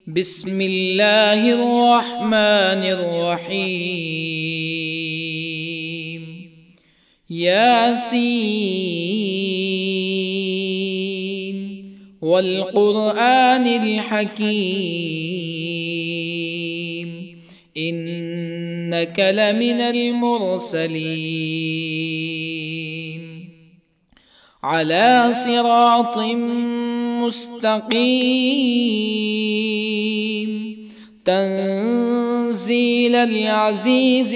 بسم الله الرحمن الرحيم. ياسين والقرآن الحكيم إنك لمن المرسلين على صراط مستقيم تنزيل العزيز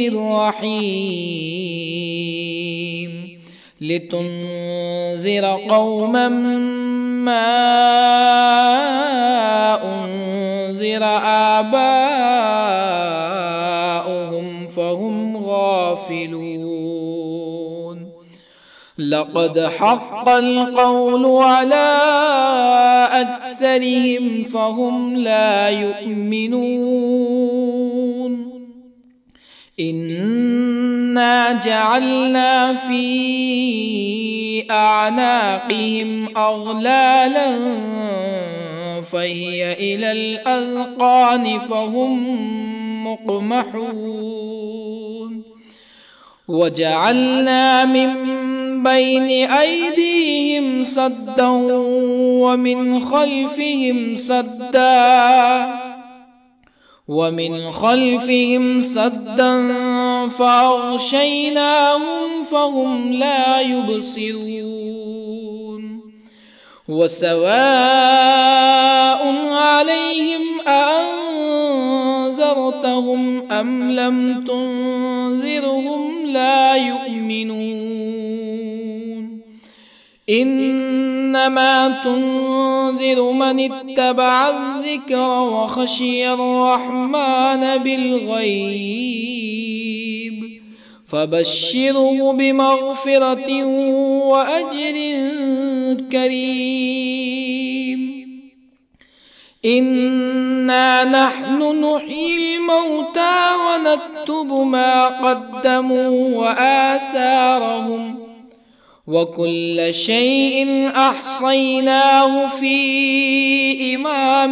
الرحيم لتنذر قوما ما أنذر آباؤهم فهم غافلون. لقد حق القول على أكثرهم فهم لا يؤمنون. إنا جعلنا في أعناقهم أغلالا فهي إلى الأذقان فهم مقمحون. وجعلنا من بين أيديهم سدا ومن خلفهم سدا فأغشيناهم فهم لا يبصرون. وسواء عليهم أأنذرتهم أم لم تنذرهم لا يؤمنون. إنما تنذر من اتبع الذكر وخشي الرحمن بالغيب فبشره بمغفرة وأجر كريم. إنا نحن نحيي الموتى ونكتب ما قدموا وآثارهم وكل شيء أحصيناه في إمام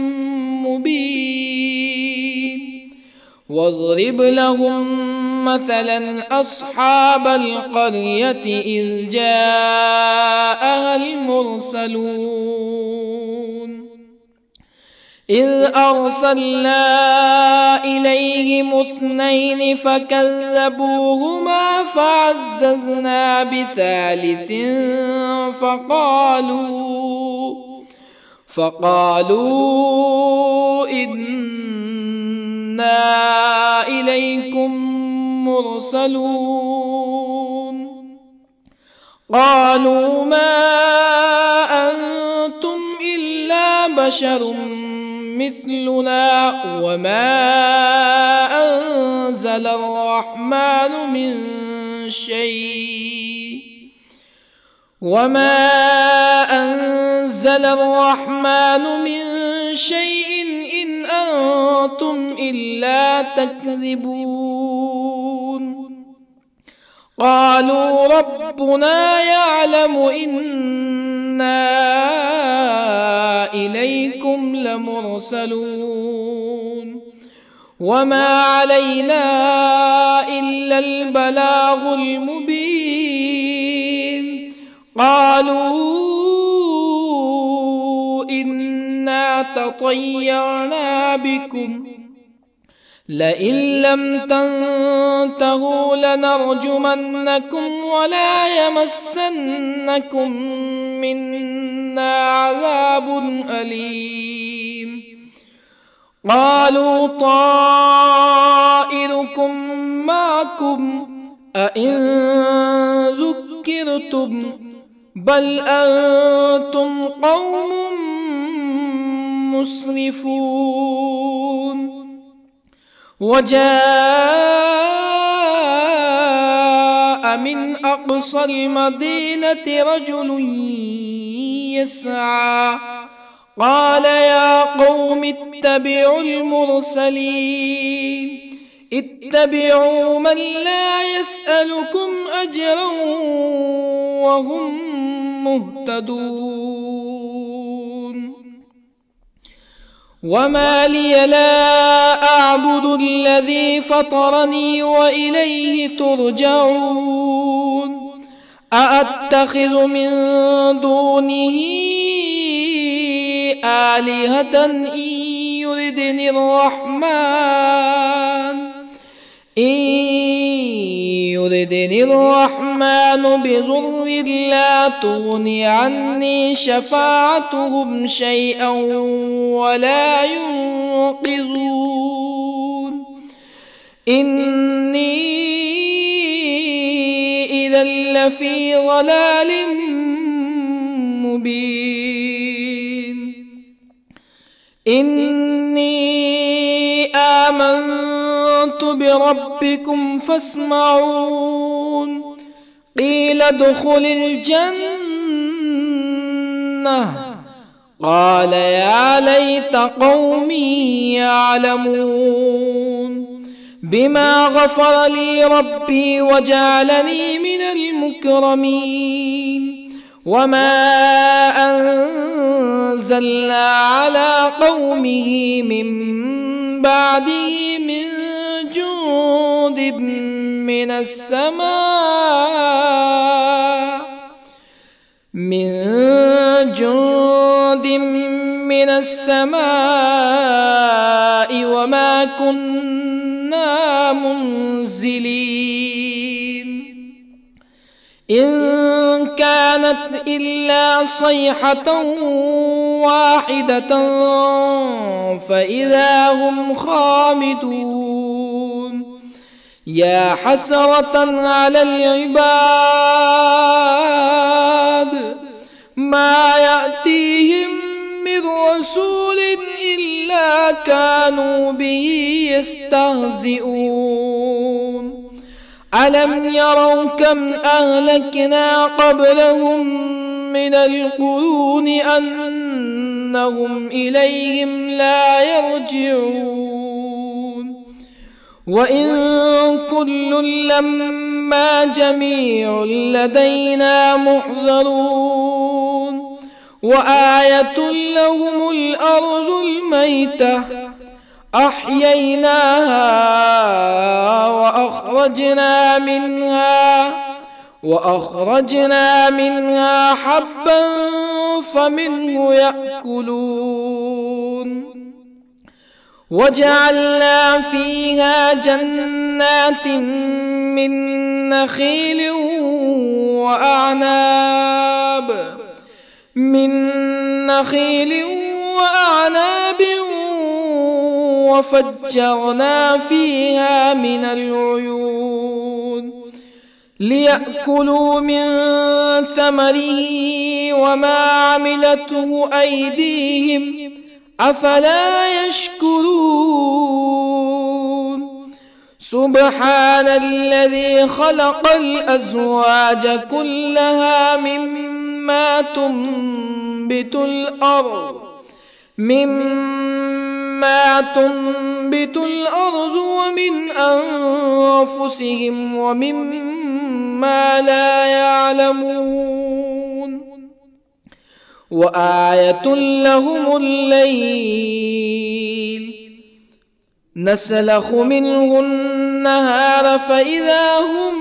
مبين. واضرب لهم مثلا أصحاب القرية إذ جاءها المرسلون إذ أرسلنا إليهم اثنين فكذبوهما فعززنا بثالث فقالوا إنا إليكم مرسلون. قالوا ما أنتم إلا بشر مثلنا وما أنزل الرحمن من شيء إن أنتم إلا تكذبون. قالوا ربنا يعلم إنا إليكم لمرسلون وما علينا إلا البلاغ المبين. قالوا إنا تطيرنا بكم لئن لم تنتهوا لنرجمنكم ولا يمسنكم منا عذاب أليم. قالوا طائركم معكم أئن ذكرتم بل أنتم قوم مسرفون. وجاء من أقصى المدينة رجل يسعى قال يا قوم اتبعوا المرسلين اتبعوا من لا يسألكم أجرا وهم مهتدون. وما لي لا أعبد الذي فطرني وإليه ترجعون أأتخذ من دونه آلهة إن يردني الرحمن بضر لا تغني عني شفاعتهم شيئا ولا ينقذون إني إذا لفي ضلال مبين إني آمنت بربكم فاسمعون قيل ادخل الجنة قال يا ليت قومي يعلمون بما غفر لي ربي وجعلني من المكرمين وما أنزلنا على قومه من بعده من جند من السماء وما كنا منزلين إن كانت إلا صيحة واحدة فإذا هم خامدون يا حسرة على العباد ما يأتيهم من رسول إلا كانوا به يستهزئون ألم يروا كم أهلكنا قبلهم من القرون أنهم إليهم لا يرجعون وإن كل لما جميع لدينا محضرون وآية لهم الأرض الميتة أحييناها وأخرجنا منها حبا فمنه يأكلون وجعلنا فيها جنات من نخيل وأعناب وفجرنا فيها من العيون ليأكلوا من ثمره وما عملته أيديهم أفلا يشكرون سبحان الذي خلق الأزواج كلها مما تنبت الأرض ومن أنفسهم ومما لا يعلمون وآية لهم الليل نسلخ منه النهار فإذا هم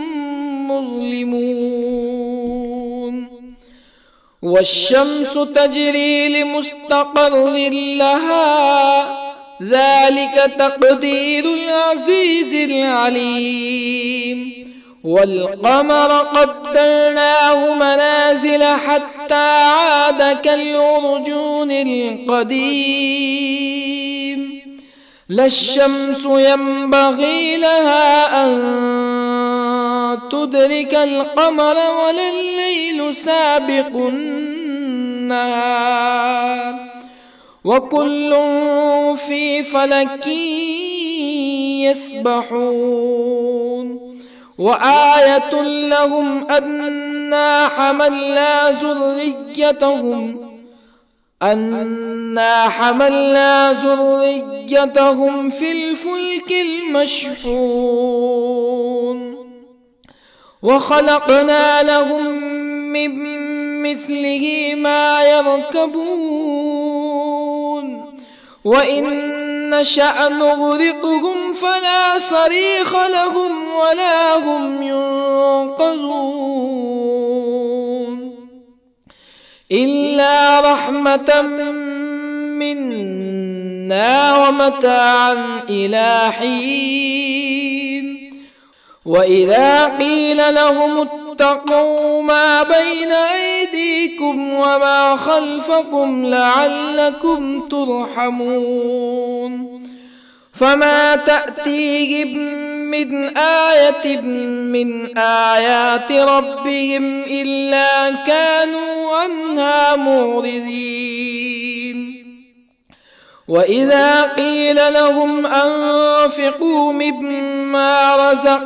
مظلمون والشمس تجري لمستقر لها ذلك تقدير العزيز العليم والقمر قدرناه منازل حتى عاد كالعرجون القديم لا الشمس ينبغي لها أن تدرك القمر ولا الليل سابق النهار وكل في فلك يسبحون وآية لهم أنا حملنا ذريتهم في الفلك المشحون وخلقنا لهم من مثله ما يركبون وإن نشأ نغرقهم فلا صريخ لهم ولا هم ينقذون إلا رحمة منا ومتاعا إلى حين وإذا قيل لهم اتقوا ما بين أيديكم وما خلفكم لعلكم ترحمون فما تأتيهم من آية من آيات ربهم إلا كانوا عنها معرضين وإذا قيل لهم أنفقوا مما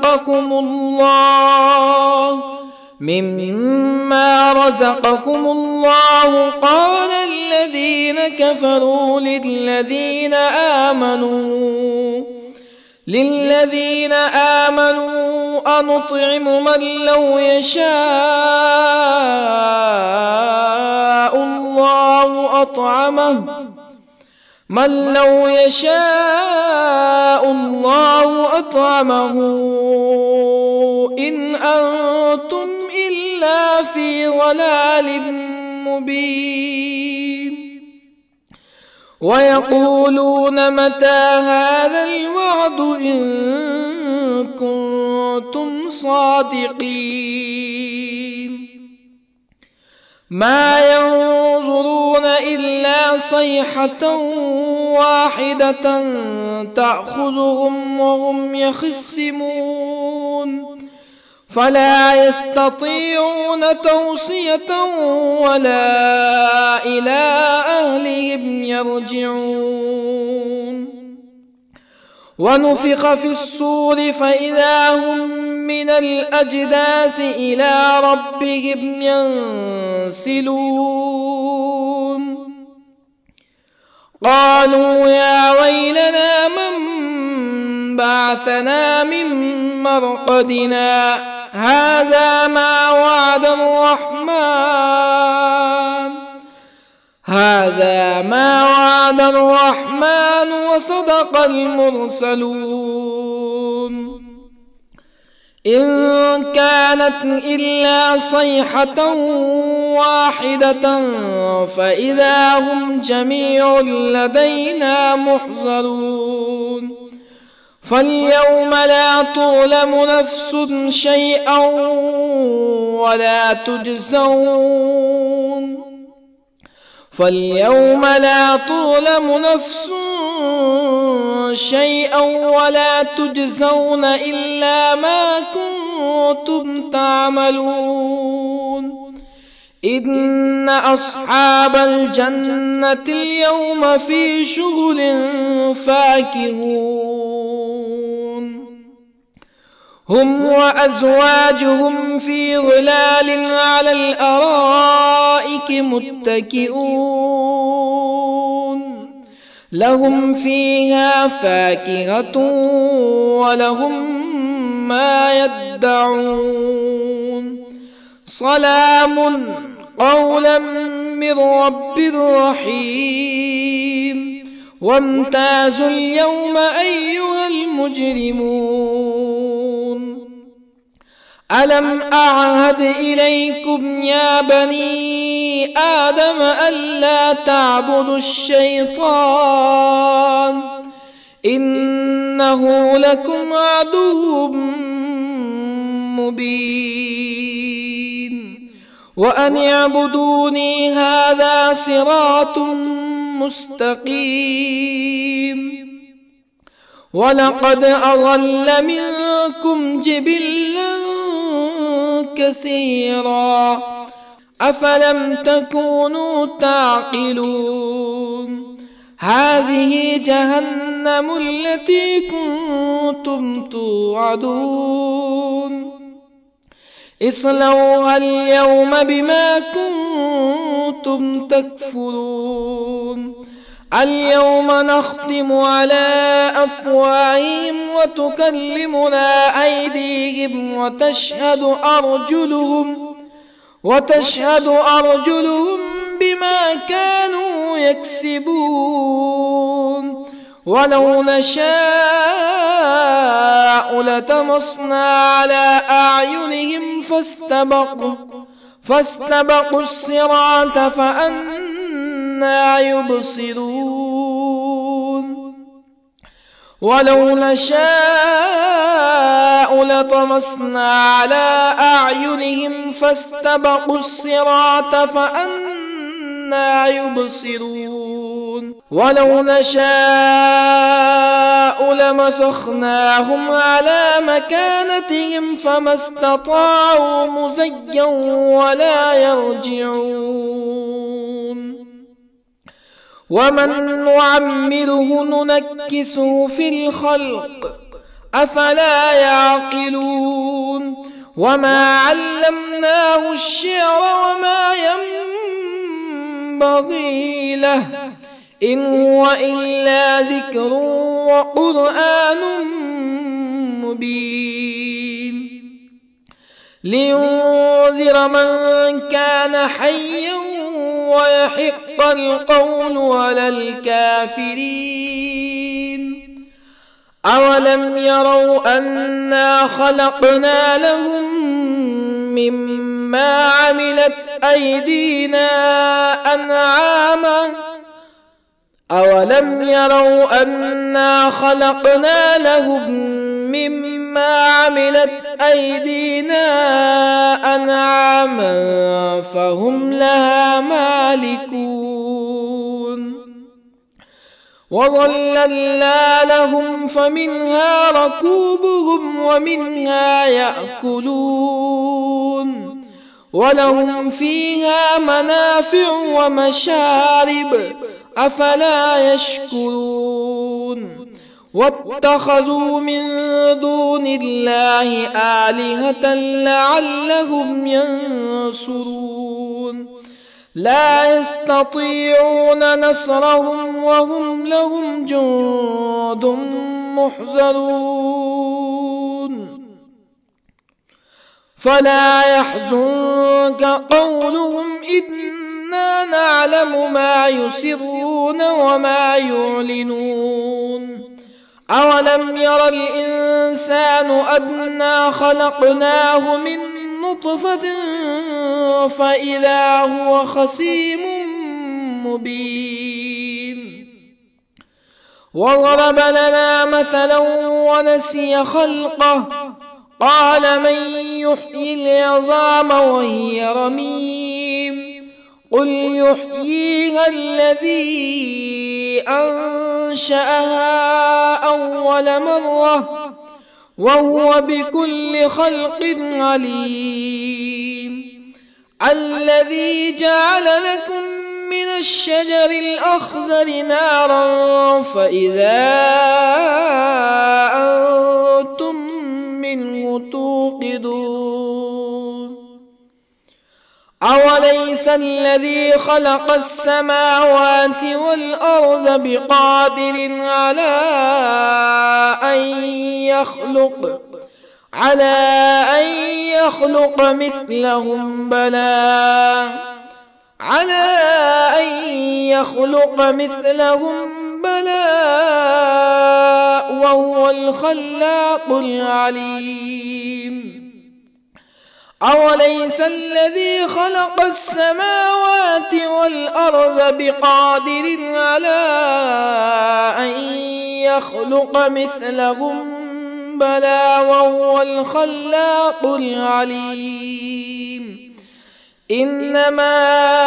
رزقكم الله قال الذين كفروا للذين آمنوا أنطعم من لو يشاء الله أطعمه إن أنتم إلا في ضلال مبين ويقولون متى هذا الوعد إن كنتم صادقين ما ينظرون إلا صيحة واحدة تأخذهم وهم يخصمون فلا يستطيعون توصية ولا إلى أهلهم يرجعون ونفخ في الصور فإذا هم من الأجداث إلى ربهم ينسلون قالوا يا ويلنا من بعثنا من مرقدنا هذا ما وعد الرحمن وصدق المرسلون إن كانت إلا صيحة واحدة فإذا هم جميع لدينا محضرون فاليوم لا تظلم نفس شيئا ولا تجزون إلا ما كنتم تعملون إن أصحاب الجنة اليوم في شغل فاكهون هم وأزواجهم في ظلال على الأرائك متكئون لهم فيها فاكهة ولهم ما يدعون سلام قولا من رب رحيم وامتازوا اليوم أيها المجرمون ألم أعهد إليكم يا بني آدم ألا تعبدوا الشيطان إنه لكم عدو مبين وأن اعبدوني هذا صراط مستقيم ولقد أضل منكم جبلا كثيرا أفلم تكونوا تعقلون هذه جهنم التي كنتم توعدون اصلوها اليوم بما كنتم تكفرون اليوم نختم على أفواههم وتكلمنا أيديهم وتشهد أرجلهم بما كانوا يكسبون ولو نشاء لطمسنا على أعينهم فاستبقوا الصراط فأنى يبصرون ولو نشاء لطمسنا على أعينهم فاستبقوا الصراط فأنى يبصرون ولو نشاء لمسخناهم على مكانتهم فما استطاعوا مضيا ولا يرجعون ومن نعمره ننكسه في الخلق أفلا يعقلون وما علمناه الشعر وما ينبغي له إن هو إلا ذكر وقرآن مبين لينذر من كان حيا ويحق القول على الكافرين أولم يروا أنا خلقنا لهم مما عملت أيدينا أنعاما أولم يروا أنا خلقنا لهم مما عملت أيدينا أنعاما فهم لها مالكون وظللنا لهم فمنها ركوبهم ومنها يأكلون ولهم فيها منافع ومشارب أفلا يشكرون واتخذوا من دون الله آلهة لعلهم ينصرون لا يستطيعون نصرهم وهم لهم جند محضرون فلا يحزنك قولهم إنا نعلم ما يسرون وما يعلنون أولم ير الإنسان أنا خلقناه من نطفة فإذا هو خصيم مبين وضرب لنا مثلا ونسي خلقه قال من يحيي العظام وهي رميم قل يحييها الذي أنشأها أول مرة وهو بكل خلق عليم الذي جعل لكم من الشجر الأخضر نارا فإذا أنتم منه توقدون أوليس الذي خلق السماوات والأرض بقادر على أن يخلق مثلهم بلى وهو الخلاق العليم أوليس الذي خلق السماوات والأرض بقادر على أن يخلق مثلهم بلى وهو الخلاق العليم إنما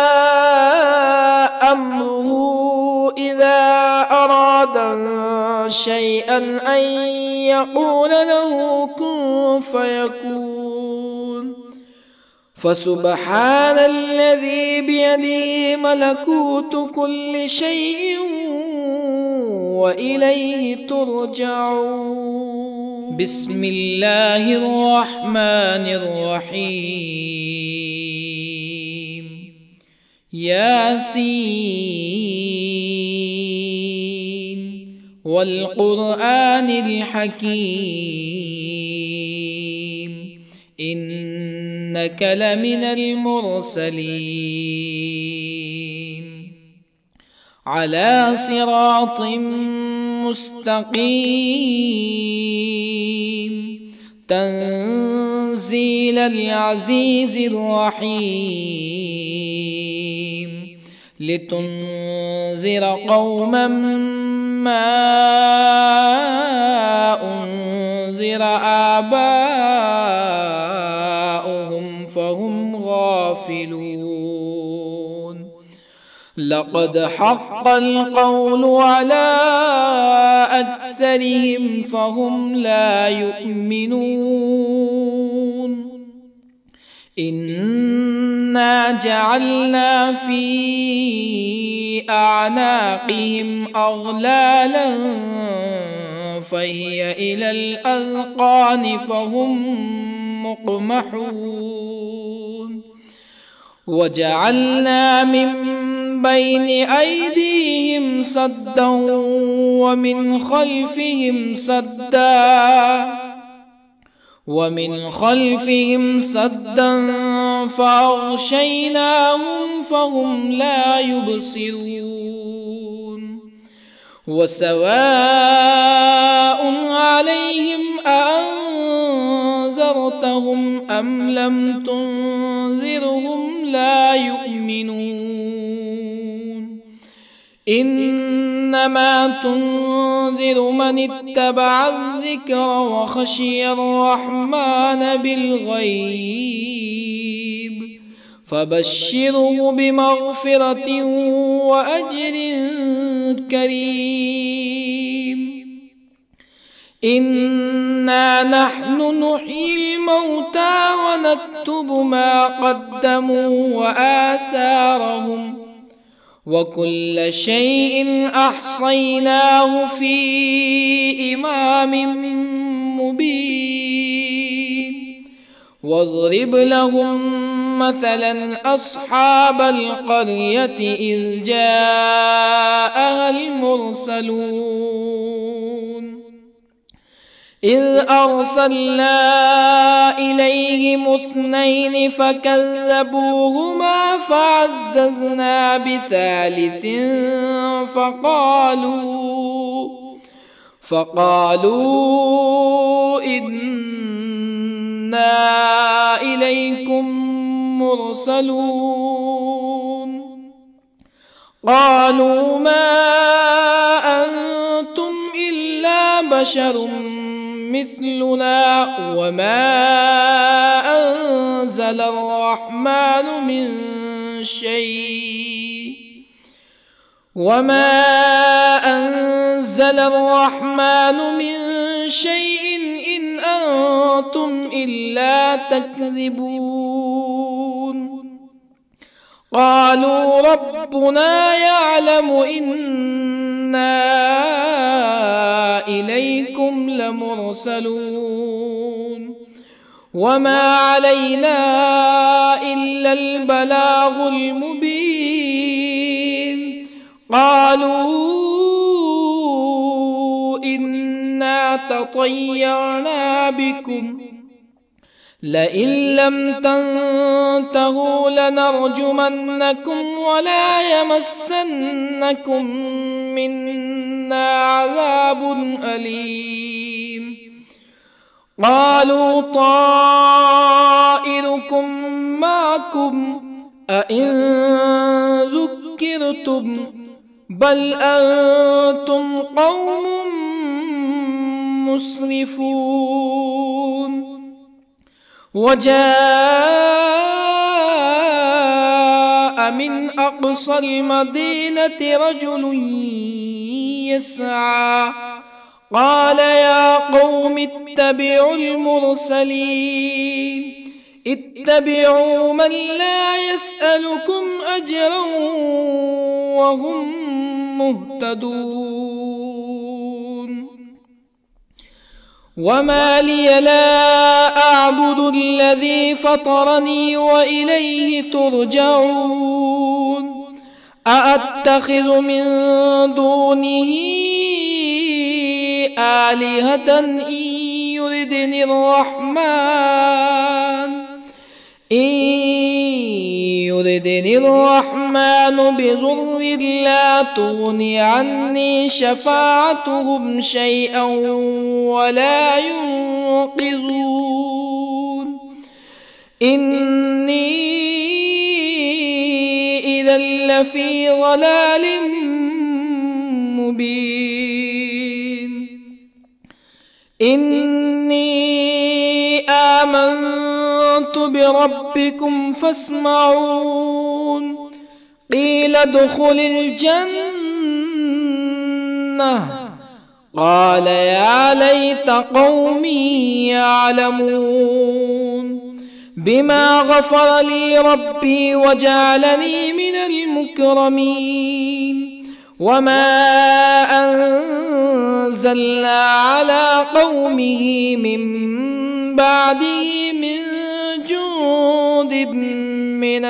أمره إذا أراد شيئا أن يقول له كن فيكون فسبحان الذي بيده ملكوت كل شيء وإليه ترجعون بسم الله الرحمن الرحيم ياسين والقرآن الحكيم إنك لمن المرسلين على صراط مستقيم تنزيل العزيز الرحيم لتنذر قوما ما أنذر آباؤهم فهم غافلون لقد حق القول على أكثرهم فهم لا يؤمنون إنا جعلنا في أعناقهم أغلالا فهي إلى الأذقان فهم مقمحون وجعلنا من بين أيديهم سدا ومن خلفهم سدا فأغشيناهم فهم لا يبصرون وسواء عليهم أأنذرتهم أم لم تنذرهم لا يؤمنون إنما تنذر من اتبع الذكر وخشي الرحمن بالغيب فبشره بمغفرة وأجر كريم إنا نحن نحيي الموتى ونكتب ما قدموا وآثارهم وكل شيء أحصيناه في إمام مبين واضرب لهم مثلا أصحاب القرية إذ جاءها المرسلون إذ أرسلنا إليهم اثنين فكذبوهما فعززنا بثالث فقالوا إنا إليكم مرسلون قالوا ما أنتم إلا بشر مثلنا وما أنزل الرحمن من شيء إن أنتم إلا تكذبون قالوا ربنا يعلم إنا إليكم لمرسلون وما علينا إلا البلاغ المبين قالوا إنا تطيرنا بكم لئن لم تنتهوا لنرجمنكم ولا يمسنكم منا عذاب أليم قالوا طائركم معكم أئن ذكرتم بل أنتم قوم مسرفون وجاء من أقصى المدينة رجل يسعى قال يا قوم اتبعوا المرسلين اتبعوا من لا يسألكم أجرا وهم مهتدون وما لي لا أعبد الذي فطرني وإليه ترجعون أأتخذ من دونه آلهة إن يردني الرحمن بضر لا تغني عني شفاعتهم شيئا ولا ينقذون إني إذا لفي ضلال مبين إني آمنت بربكم فاسمعون قيل ادخل الجنة قال يا ليت قومي يعلمون بما غفر لي ربي وجعلني من المكرمين وما أنزلنا على قومه من بعده من جند من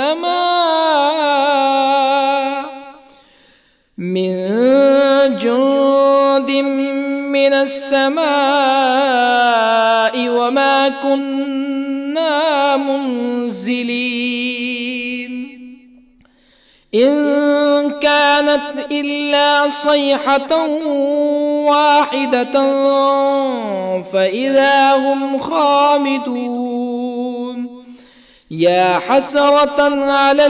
السماء وما كنا منزلين إن كانت إلا صيحة واحدة فإذا هم خامدون يا حسرة على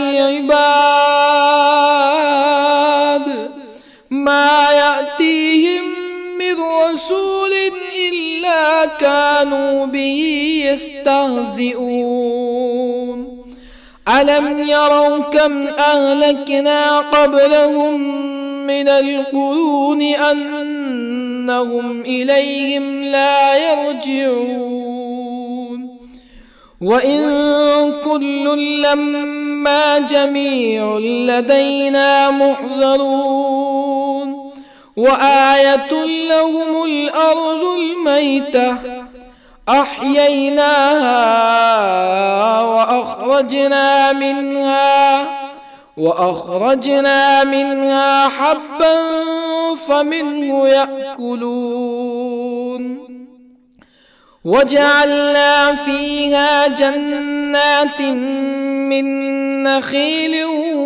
العباد ما يأتيهم من رسول إلا كانوا به يستهزئون ألم يروا كم أهلكنا قبلهم من القرون أنهم إليهم لا يرجعون وإن كل لما جميع لدينا محضرون وآية لهم الأرض الميتة أحييناها وأخرجنا منها حبا فمنه يأكلون وجعلنا فيها جنات من نخيل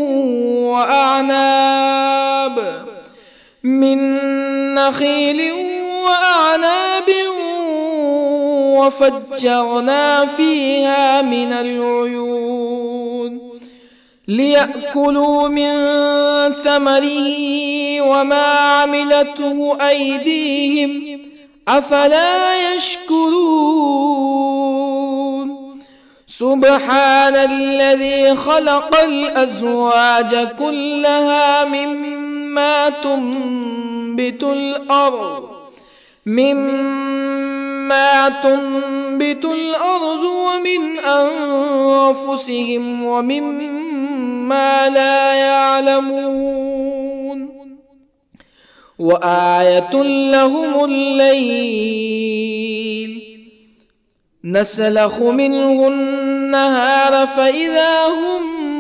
وأعناب وفجرنا فيها من العيون ليأكلوا من ثمره وما عملته أيديهم أفلا يشكرون سبحان الذي خلق الأزواج كلها مما تنبت الأرض ومن أنفسهم ومما لا يعلمون وآية لهم الليل نسلخ منه النهار فإذا هم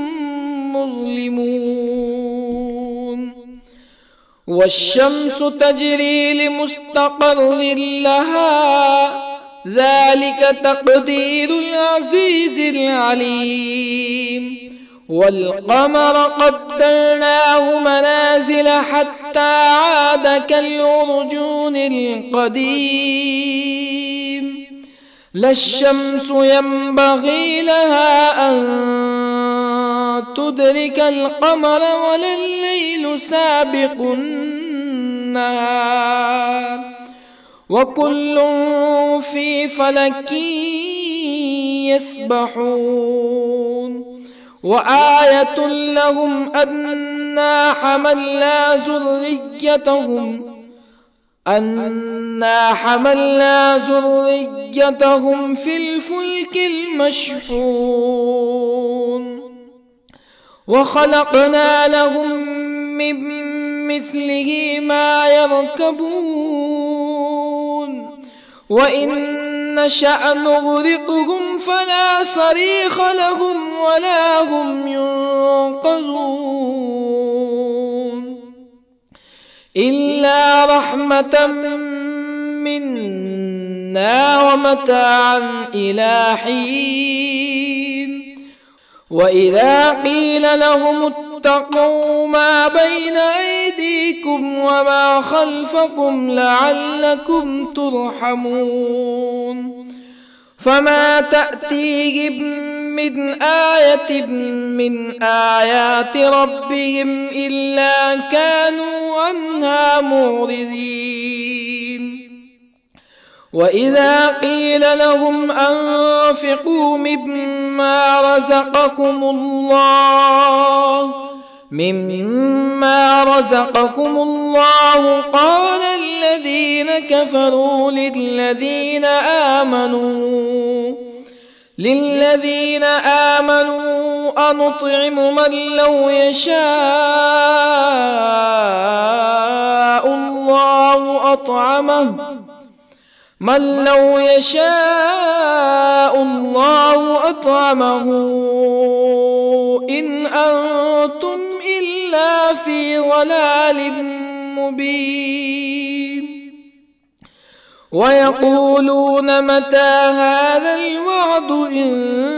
مظلمون والشمس تجري لمستقر لها ذلك تقدير العزيز العليم والقمر قدرناه منازل حتى عاد كالعرجون القديم لا الشمس ينبغي لها أن تدرك القمر ولا الليل سابق النهار وكل في فلك يسبحون وآية لهم أنا حملنا ذريتهم في الفلك المشحون وخلقنا لهم من مثله ما يركبون وإن نشأ نغرقهم فلا صريخ لهم ولا هم ينقذون إلا رحمة منا ومتاعا إلى حين وإذا قيل لهم اتقوا ما بين أيديكم وما خلفكم لعلكم ترحمون فما تأتيهم من آية من آيات ربهم إلا كانوا عنها معرضين وإذا قيل لهم أنفقوا مما رزقكم الله قال الذين كفروا للذين آمنوا أنطعم من لو يشاء الله أطعمه إن أنتم إلا في ضلال مبين ويقولون متى هذا الوعد إن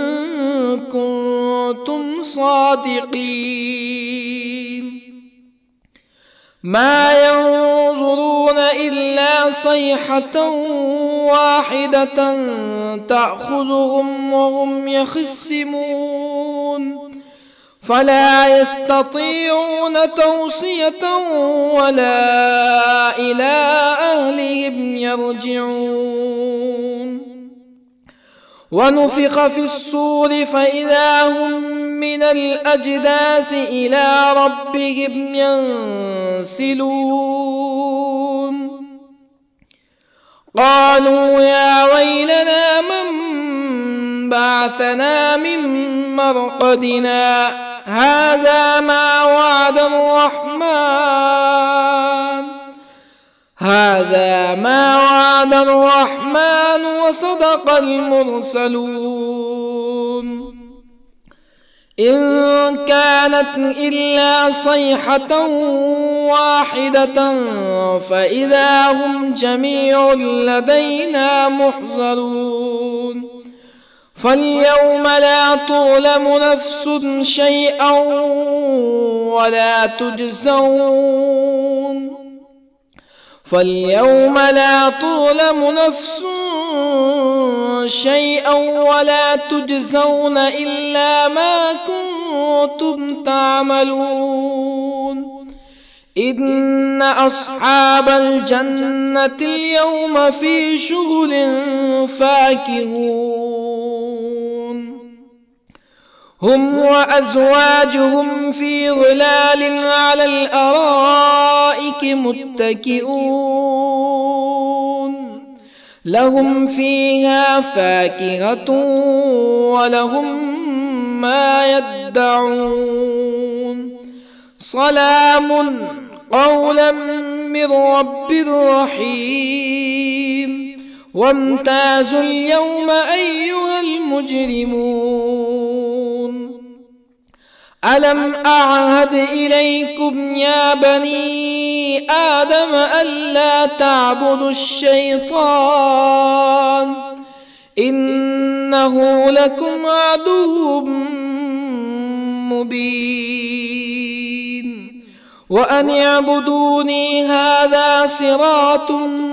كنتم صادقين ما ينظرون إلا صيحة واحدة تأخذهم وهم يخصمون فلا يستطيعون توصية ولا إلى أهلهم يرجعون ونفخ في الصور فإذا هم من الأجداث إلى ربهم ينسلون قالوا يا ويلنا من بعثنا من مرقدنا هذا ما وعد الرحمن وصدق المرسلون إن كانت إلا صيحة واحدة فإذا هم جميع لدينا محضرون فاليوم لا تظلم نفس شيئا ولا تجزون إلا ما كنتم تعملون إن أصحاب الجنة اليوم في شغل فاكهون هم وأزواجهم في ظلال على الأرائك متكئون لهم فيها فاكهة ولهم ما يدعون سلام قولا من رب رحيم وامتازوا اليوم أيها المجرمون ألم أعهد إليكم يا بني آدم ألا تعبدوا الشيطان إنه لكم عدو مبين وأن اعبدوني هذا صراط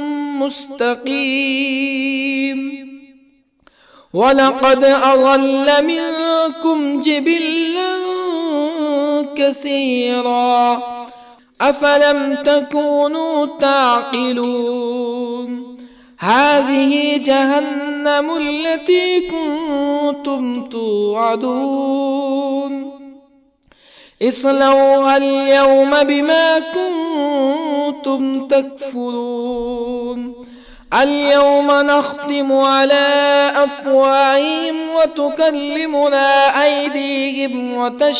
مستقيم ولقد أضل منكم جبلا كثيرا أفلم تكونوا تعقلون هذه جهنم التي كنتم توعدون اصلوها اليوم بما كنتم تكفرون اليوم نختم على أفواههم وتكلمنا أيديهم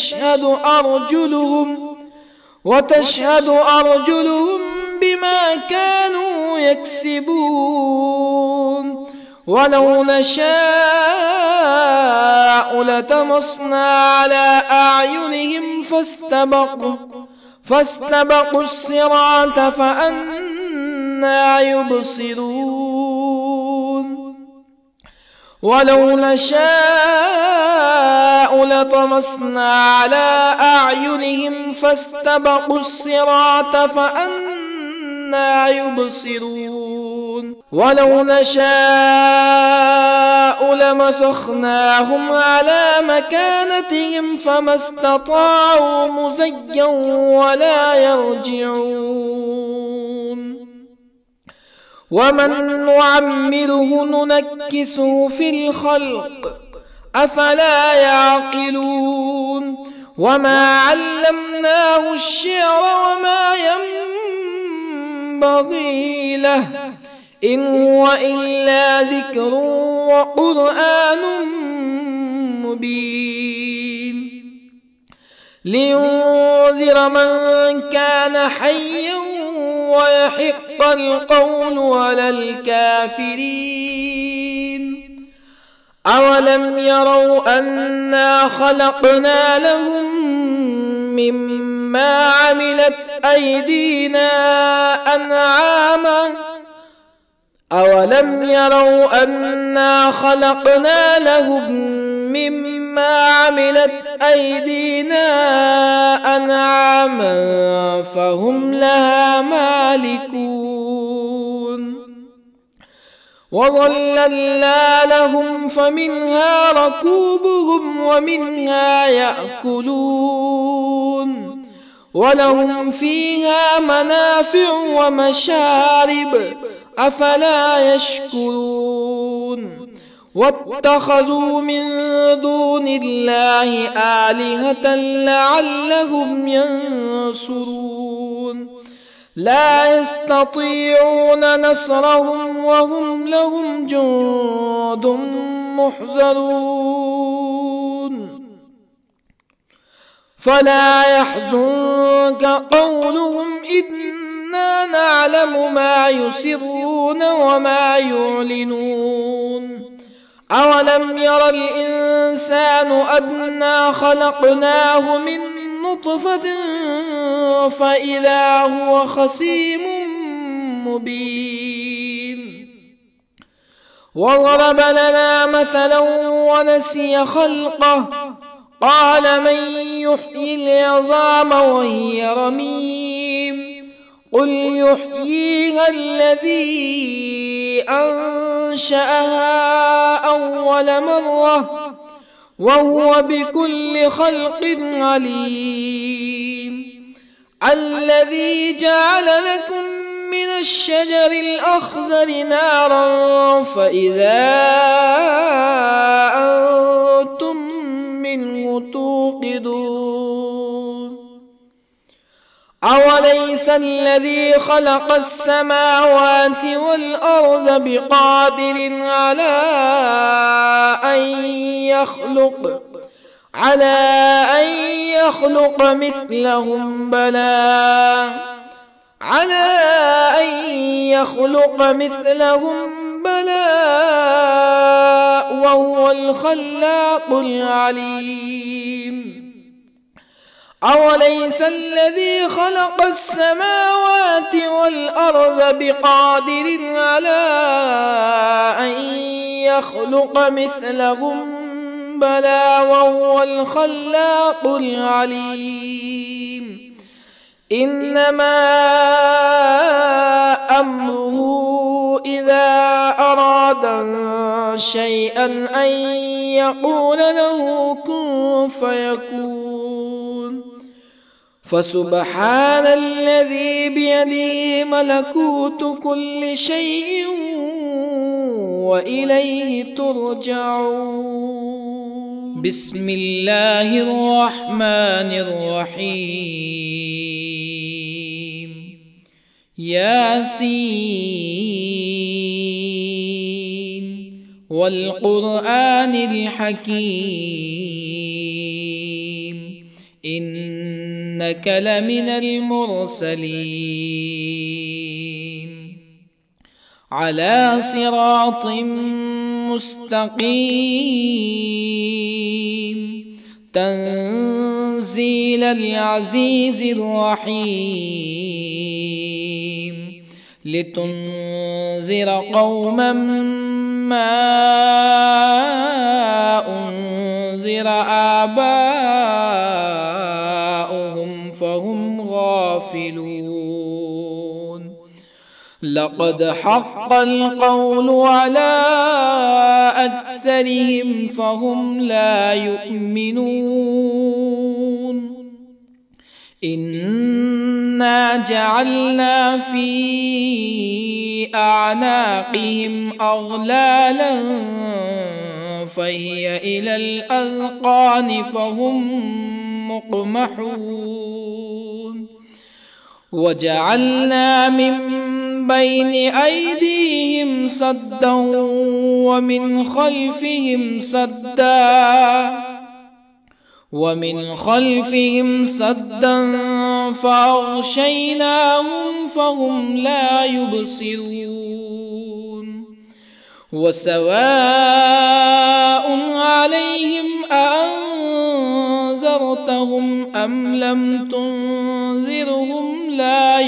وتشهد أرجلهم بما كانوا يكسبون ولو نشاء لطمسنا على أعينهم فاستبقوا الصراط فأنى يبصرون ولو نشاء لطمسنا على أعينهم فاستبقوا الصراط فأنى يبصرون ولو نشاء لمسخناهم على مكانتهم فما استطاعوا مزيا ولا يرجعون ومن نعمره ننكسه في الخلق أفلا يعقلون وما علمناه الشعر وما ينبغي له إن هو إلا ذكر وقرآن مبين لينذر من كان حيا ويحق القول على الكافرين أولم يروا أنا خلقنا لهم مما عملت أيدينا أنعاما أولم يروا أنا خلقنا لهم مما عملت أيدينا أنعاما فهم لها مالكون وظللنا لهم فمنها ركوبهم ومنها يأكلون ولهم فيها منافع ومشارب أفلا يشكرون واتخذوا من دون الله آلهة لعلهم ينصرون لا يستطيعون نصرهم وهم لهم جند محضرون فلا يحزنك قولهم إنا نعلم ما يسرون وما يعلنون أولم ير الإنسان أنا خلقناه من نطفة فإذا هو خصيم مبين وضرب لنا مثلا ونسي خلقه قال من يحيي العظام وهي رميم قل يحييها الذي أنشأها أول مرة وهو بكل خلق عليم الذي جعل لكم من الشجر الأخضر نارا فإذا أنتم منه توقدون أوليس الذي خلق السماوات والأرض بقادر على أن يخلق مثلهم بلى وهو الخلاق العليم أوليس الذي خلق السماوات والأرض بقادر على أن يخلق مثلهم بلى وهو الخلاق العليم إنما أمره إذا أراد شيئا أن يقول له كن فيكون فسبحان الذي بيده ملكوت كل شيء وإليه ترجعون بسم الله الرحمن الرحيم ياسين والقرآن الحكيم إنك لمن المرسلين على صراط مستقيم تنزيل العزيز الرحيم لتنذر قوما ما أنذر تنذر آباؤهم فهم غافلون لقد حق القول على أكثرهم فهم لا يؤمنون إنا جعلنا في أعناقهم أغلالا فهي إلى الأذقان فهم مقمحون وجعلنا من بين أيديهم سدا ومن خلفهم سدا فأغشيناهم فهم لا يبصرون وسواء عليهم أأنذرتهم أم لم تنذرهم لا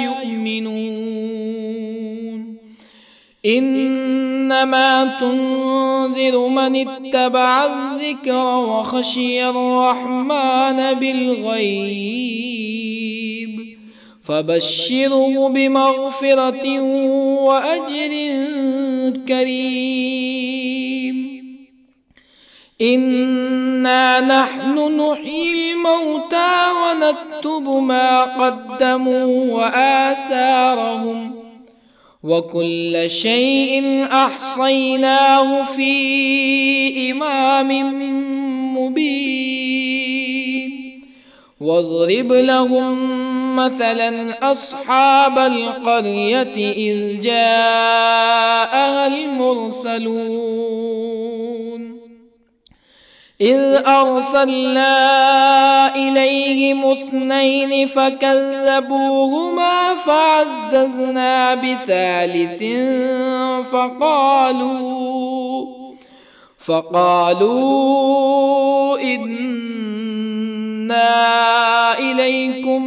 يؤمنون إنما تنذر من اتبع الذكر وخشي الرحمن بالغيب فبشره بمغفرة وأجر كريم إنا نحن نحيي الموتى ونكتب ما قدموا وآثارهم وكل شيء أحصيناه في إمام مبين واضرب لهم مثلا أصحاب القرية إذ جاءها المرسلون إذ أرسلنا إليهم 2 فكذبوهما فعززنا بثالث فقالوا إنا إليكم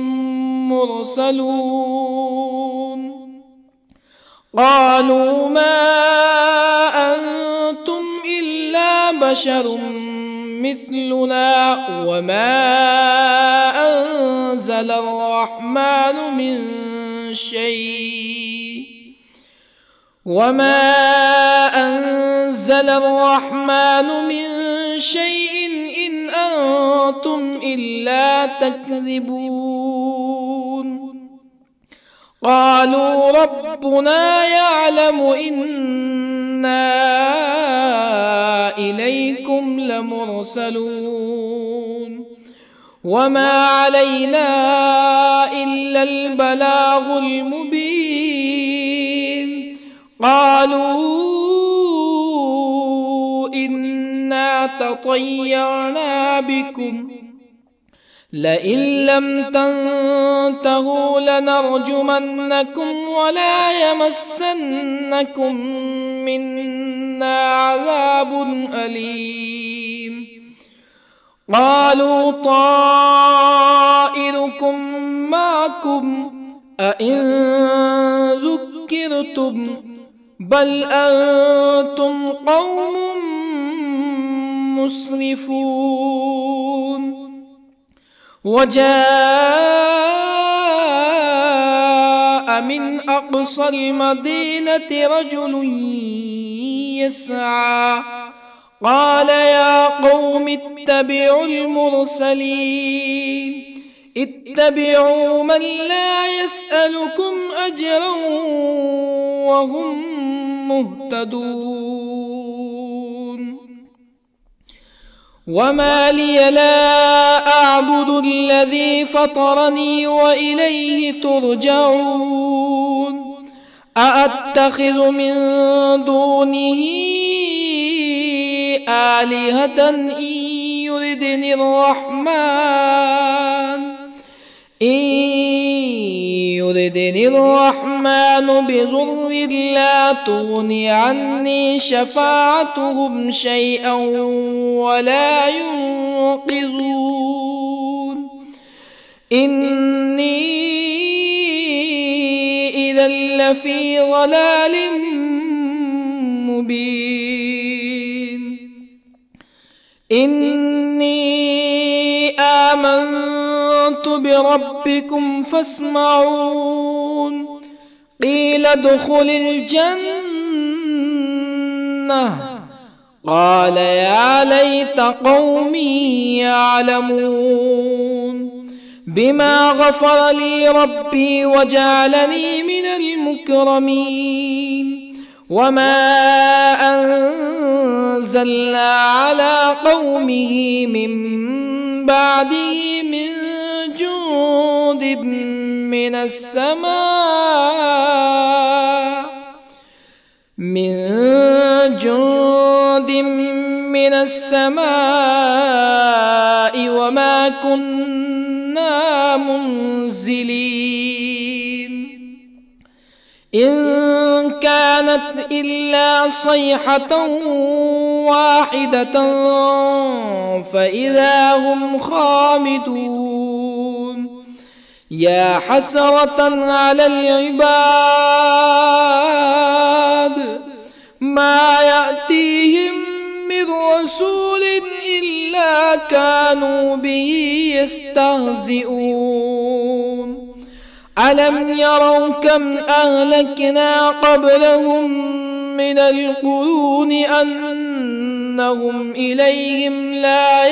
مرسلون قالوا ما أنتم إلا بشر مثلنا وما أنزل الرحمن من شيء إن أنتم إلا تكذبون قالوا ربنا يعلم إنا إليكم لمرسلون وما علينا إلا البلاغ المبين قالوا إنا تطيرنا بكم لئن لم تنتهوا لنرجمنكم ولا يمسنكم منا عذاب أليم قالوا طائركم معكم أئن ذكرتم بل أنتم قوم مسرفون وجاء من أقصى المدينة رجل يسعى قال يا قوم اتبعوا المرسلين اتبعوا من لا يسألكم أجرا وهم مهتدون وما لي لا أعبد الذي فطرني وإليه ترجعون أأتخذ من دونه آلهة إن يردني الرحمن بضر لا تغني عني شفاعتهم شيئا ولا ينقذون إني إذا لفي ضلال مبين آمنت بربكم فاسمعون قيل ادخل الجنة قال يا ليت قومي يعلمون بما غفر لي ربي وجعلني من المكرمين وما أنزلنا على قومه من بعده من جند من السماء وما كنا منزلين إن كانت إلا صيحة واحدة فإذا هم خامدون يا حسرة على العباد ما يأتيهم من رسول إلا كانوا به يستهزئون ألم يروا كم أهلكنا قبلهم من القرون أنهم إليهم لا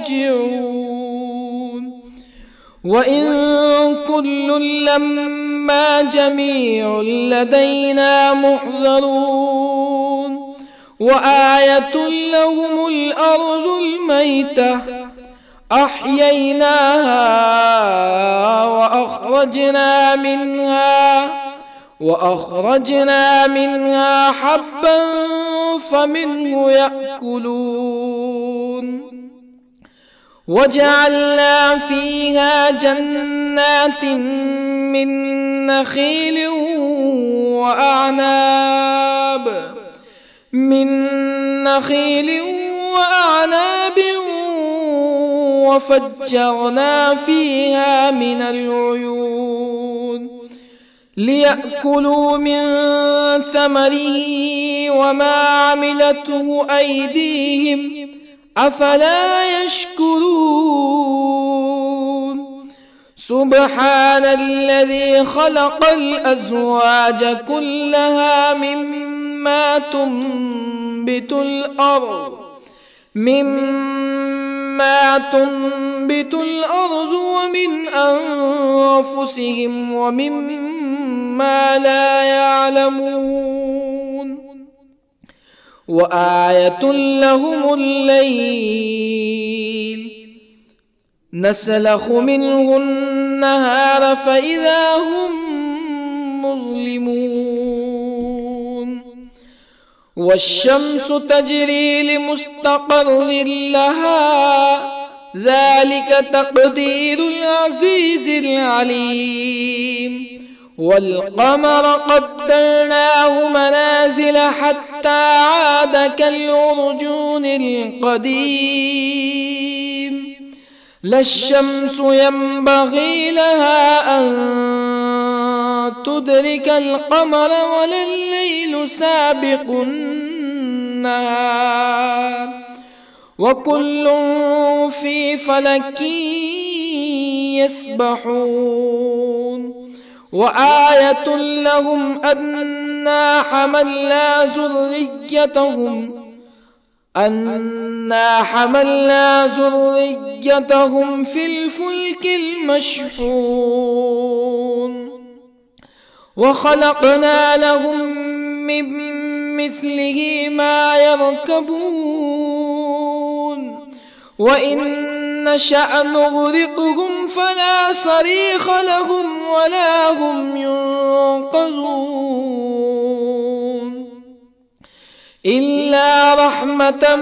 يرجعون وإن كل لما جميع لدينا محضرون وآية لهم الأرض الميتة أحييناها وأخرجنا منها حبا فمنه يأكلون وجعلنا فيها جنات من نخيل وأعناب وفجرنا فيها من العيون ليأكلوا من ثمره وما عملته أيديهم أفلا يشكرون سبحان الذي خلق الأزواج كلها مما تنبت الأرض ومن أنفسهم ومما لا يعلمون وآية لهم الليل نسلخ منه النهار فإذا هم مظلمون والشمس تجري لمستقر لها ذلك تقدير العزيز العليم والقمر قدرناه منازل حتى عاد كالعرجون القديم لا الشمس ينبغي لها أن تدرك القمر ولا الليل سابق النهار وكل في فلك يسبحون وآية لهم أنا حملنا ذريتهم في الفلك المشحون وخلقنا لهم من مثله ما يركبون وإن نشأ نغرقهم فلا صريخ لهم ولا هم ينقذون إلا رحمة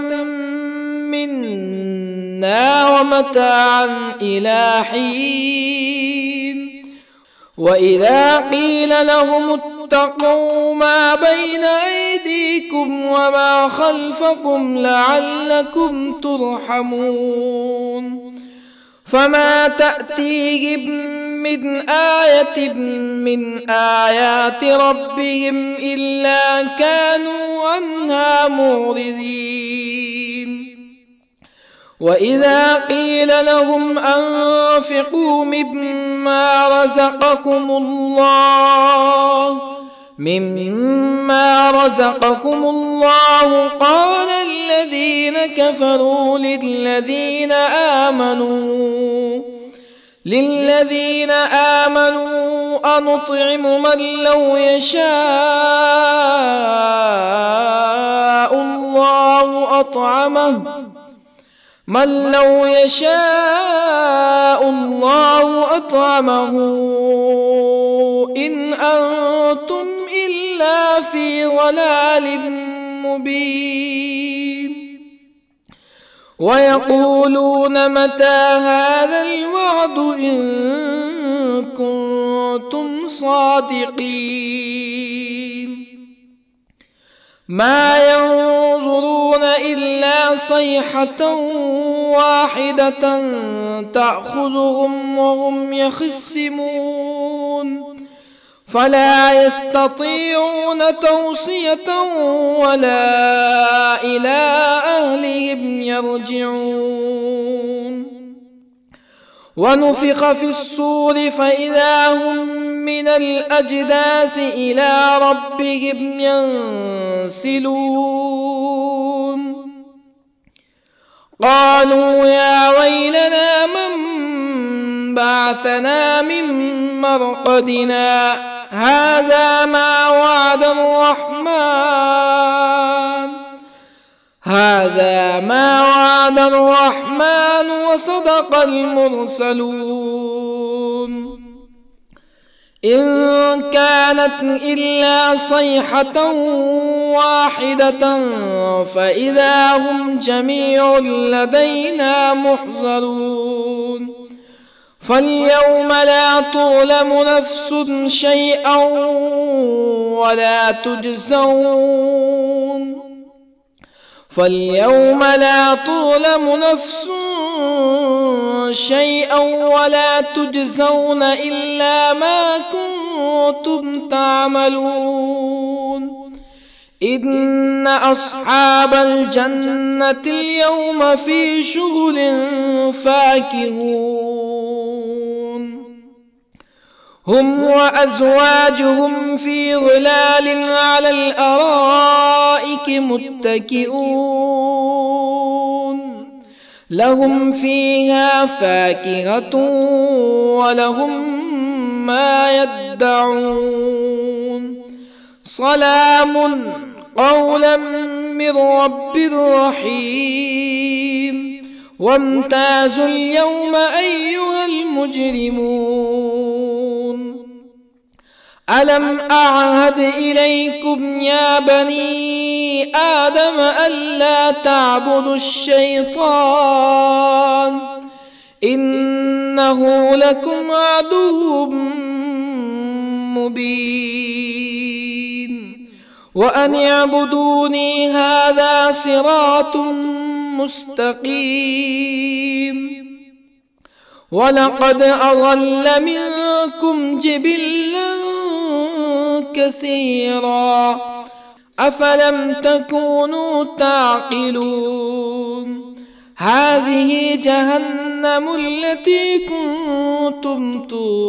منا ومتاعا إلى حين وإذا قيل لهم اتقوا ما بين أيديكم وما خلفكم لعلكم ترحمون فما تأتيهم من آية من آيات ربهم إلا كانوا عنها معرضين وإذا قيل لهم أنفقوا مما رزقكم الله قال الذين كفروا للذين آمنوا أنطعم من لو يشاء الله أطعمه إن أنتم إلا في ضلال مبين ويقولون متى هذا الوعد إن كنتم صادقين ما ينظرون إلا صيحة واحدة تأخذهم وهم يخصمون فلا يستطيعون توصية ولا إلى أهلهم يرجعون ونفخ في الصور فإذا هم من الأجداث إلى ربهم ينسلون قالوا يا ويلنا من بعثنا من مرقدنا هذا ما وعد الرحمن وصدق المرسلون إن كانت إلا صيحة واحدة فإذا هم جميع لدينا محضرون فاليوم لا تظلم نفس شيئا ولا تجزون إلا ما كنتم تعملون إن أصحاب الجنة اليوم في شغل فاكهون هم وأزواجهم في ظلال على الأرائك متكئون لهم فيها فاكهة ولهم ما يدعون سلام قولا من رب رحيم وامتازوا اليوم أيها المجرمون ألم أعهد إليكم يا بني آدم ألا تعبدوا الشيطان إنه لكم عدو مبين وأن اعبدوني هذا صراط مستقيم ولقد أضل منكم جبلا كثيرا أفلم تكونوا تعقلون هذه جهنم التي كنتم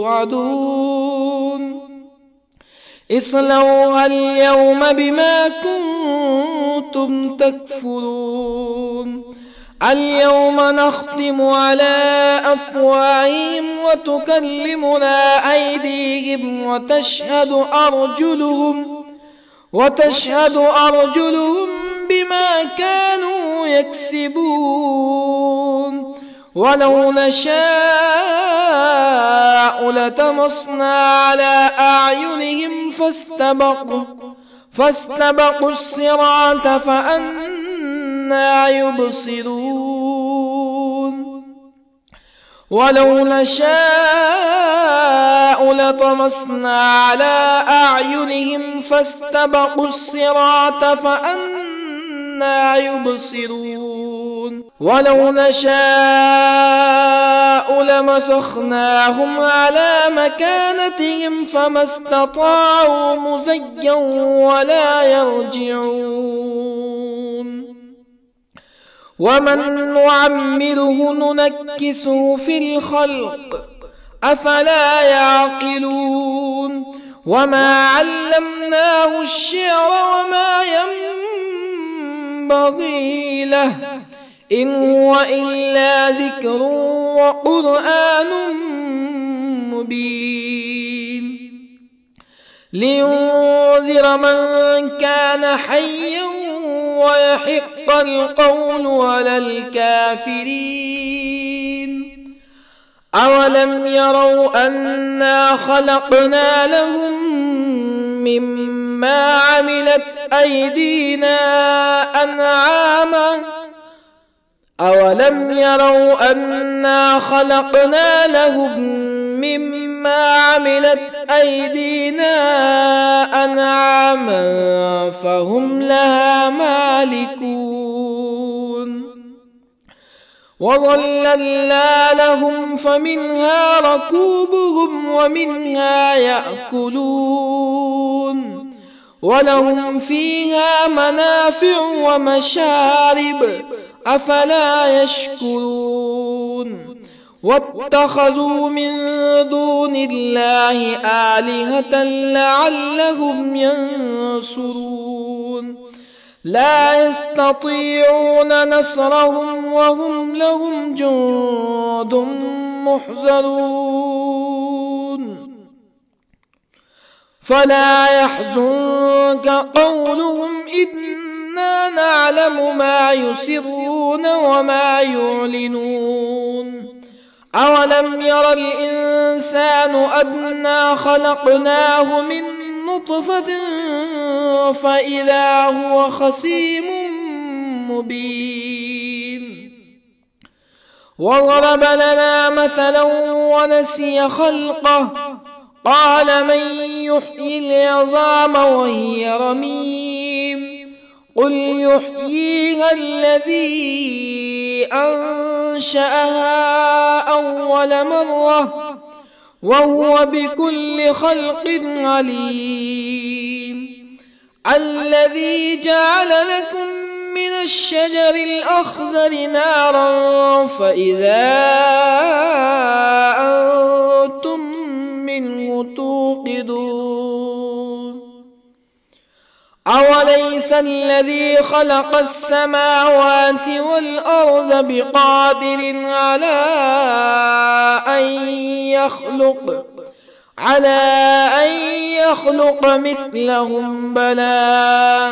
توعدون اصلوها اليوم بما كنتم تكفرون اليوم نختم على أفواههم وتكلمنا أيديهم وتشهد أرجلهم بما كانوا يكسبون ولو نشاء لطمسنا على أعينهم فاستبقوا الصراط فأنى يبصرون ولو نشاء لطمسنا على أعينهم فاستبقوا الصراط فأنى يبصرون ولو نشاء لمسخناهم على مكانتهم فما استطاعوا مزيا ومن نعمره ننكسه في الخلق أفلا يعقلون وما علمناه الشعر وما ينبغي له إن هو إلا ذكر وقرآن مبين لينذر من كان حيا ويحق القول على الكافرين أولم يروا أنا خلقنا لهم مما عملت أيدينا أنعاما أولم يروا أنا خلقنا لهم مما عملت أيدينا أنعاما فهم لها مالكون وظللنا لهم فمنها ركوبهم ومنها يأكلون ولهم فيها منافع ومشارب أفلا يشكرون واتخذوا من دون الله آلهة لعلهم ينصرون لا يستطيعون نصرهم وهم لهم جند محضرون فلا يحزنك قولهم إنا نعلم ما يسرون وما يعلنون أولم ير الإنسان أنا خلقناه من نطفة فإذا هو خصيم مبين وضرب لنا مثلا ونسي خلقه قال من يحيي العظام وهي رميم قل يحييها الذي أنشأها أول مرة وهو بكل خلق عليم الذي جعل لكم من الشجر الأخضر نارا فإذا أنتم منه توقدون أوليس الذي خلق السماوات والأرض بقادر على أن يخلق مثلهم بلى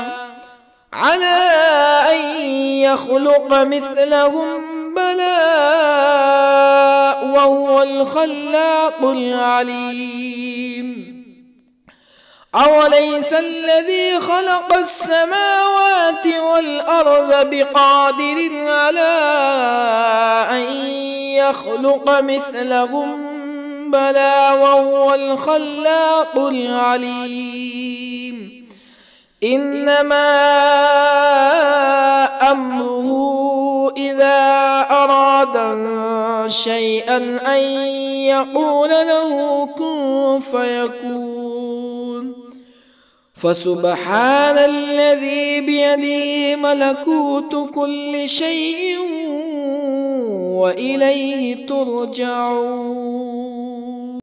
وهو الخلاق العليم أوليس الذي خلق السماوات والأرض بقادر على أن يخلق مثلهم بلى وهو الخلاق العليم إنما أمره إذا أراد شيئا أن يقول له كن فيكون فسبحان الذي بيده ملكوت كل شيء وإليه ترجعون